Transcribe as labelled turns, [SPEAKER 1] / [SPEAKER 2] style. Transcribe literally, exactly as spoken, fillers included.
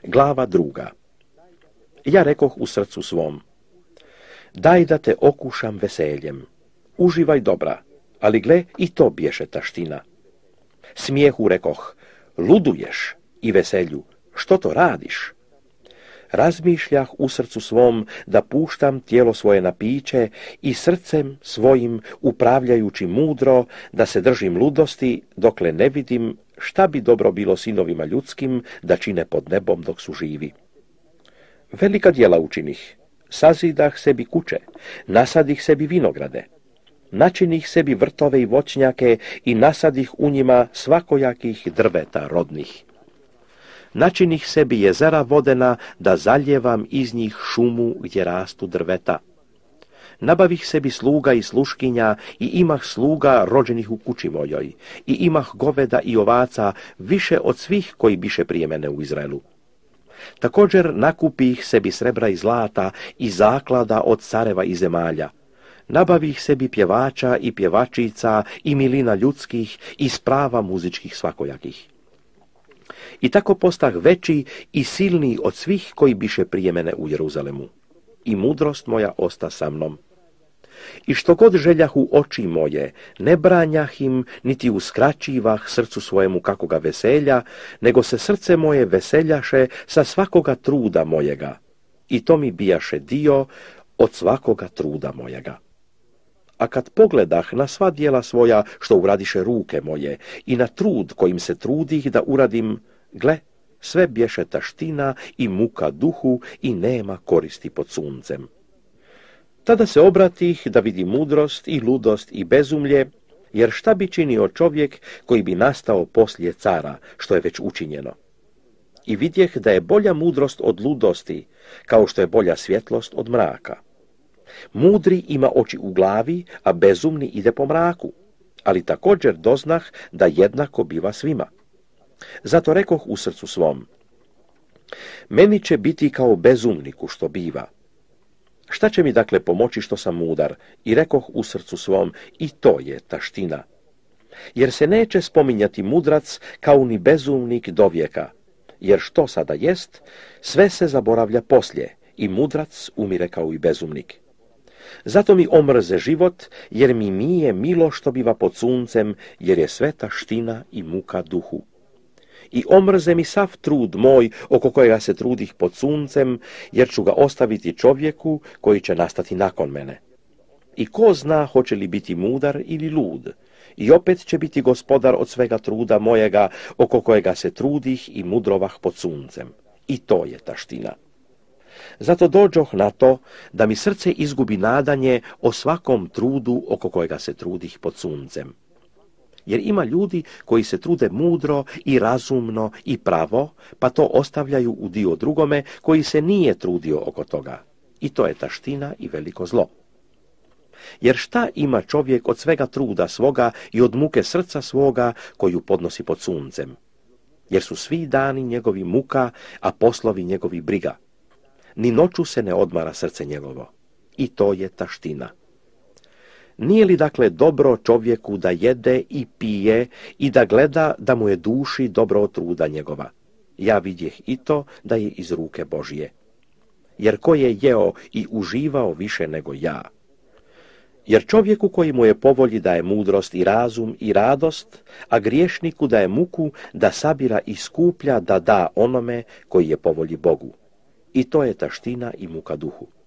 [SPEAKER 1] Glava druga. Ja rekoh u srcu svom, daj da te okušam veseljem, uživaj dobra, ali gle, i to bješe taština. Smijehu rekoh, luduješ, i veselju, što to radiš? Razmišljah u srcu svom da puštam tijelo svoje na piće i srcem svojim upravljajući mudro da se držim ludosti dokle ne vidim šta bi dobro bilo sinovima ljudskim da čine pod nebom dok su živi. Velika djela učinih, sazidah sebi kuće, nasadih sebi vinograde, načinih sebi vrtove i voćnjake i nasadih u njima svakojakih drveta rodnih. Načinih sebi jezera vodena da zaljevam iz njih šumu gdje rastu drveta. Nabavih sebi sluga i sluškinja i imah sluga rođenih u kući mojoj i imah goveda i ovaca više od svih koji biše prije mene u Izraelu. Također nakupih sebi srebra i zlata i zaklada od careva i zemalja. Nabavih sebi pjevača i pjevačica i milina ljudskih i sprava muzičkih svakojakih. I tako postah veći i silniji od svih koji biše prije mene u Jeruzalemu. I mudrost moja osta sa mnom. I što god željahu oči moje, ne branjah im, niti uskraćivah srcu svojemu kakoga veselja, nego se srce moje veseljaše sa svakoga truda mojega. I to mi bijaše dio od svakoga truda mojega. A kad pogledah na sva djela svoja što uradiše ruke moje i na trud kojim se trudih da uradim, gle, sve bješe taština i muka duhu i nema koristi pod suncem. Tada se obratih da vidi mudrost i ludost i bezumlje, jer šta bi činio čovjek koji bi nastao poslije cara, što je već učinjeno. I vidjeh da je bolja mudrost od ludosti, kao što je bolja svjetlost od mraka. Mudri ima oči u glavi, a bezumni ide po mraku, ali također doznah da jednako biva svima. Zato rekoh u srcu svom, meni će biti kao bezumniku što biva. Šta će mi dakle pomoći što sam mudar? I rekoh u srcu svom, i to je taština. Jer se neće spominjati mudrac kao ni bezumnik do vijeka, jer što sada jest, sve se zaboravlja poslije, i mudrac umire kao i bezumnik. Zato mi omrze život, jer mi nije milo što biva pod suncem, jer je sve taština i muka duhu. I omrze mi sav trud moj, oko kojega se trudih pod suncem, jer ću ga ostaviti čovjeku koji će nastati nakon mene. I ko zna hoće li biti mudar ili lud, i opet će biti gospodar od svega truda mojega, oko kojega se trudih i mudrovah pod suncem. I to je taština. Zato dođoh na to da mi srce izgubi nadanje o svakom trudu oko kojega se trudih pod suncem. Jer ima ljudi koji se trude mudro i razumno i pravo, pa to ostavljaju u dio drugome koji se nije trudio oko toga. I to je taština i veliko zlo. Jer šta ima čovjek od svega truda svoga i od muke srca svoga koju podnosi pod suncem? Jer su svi dani njegovi muka, a poslovi njegovi briga. Ni noću se ne odmara srce njegovo. I to je taština. Nije li dakle dobro čovjeku da jede i pije i da gleda da mu je duši dobro od truda njegova? Ja vidjeh i to da je iz ruke Božije. Jer ko je jeo i uživao više nego ja? Jer čovjeku koji mu je po volji daje mudrost i razum i radost, a griješniku daje muku da sabira i skuplja da da onome koji je po volji Bogu. I to je taština i muka duhu.